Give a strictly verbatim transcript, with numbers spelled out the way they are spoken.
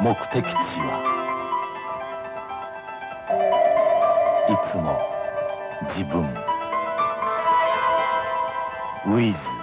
目的地はいつも自分。ウィズ